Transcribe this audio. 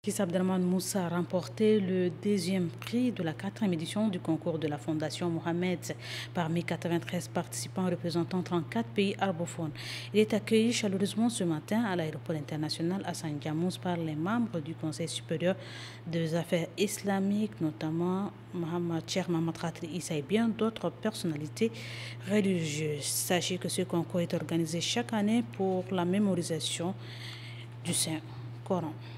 Fils Abdelrahman Moussa a remporté le deuxième prix de la 4e édition du concours de la Fondation Mohamed parmi 93 participants représentant 34 pays arabophones. Il est accueilli chaleureusement ce matin à l'aéroport international Hassan Diamouz par les membres du Conseil supérieur des affaires islamiques, notamment Cheikh Mohamed Khatri Issa et bien d'autres personnalités religieuses. Sachez que ce concours est organisé chaque année pour la mémorisation du Saint-Coran.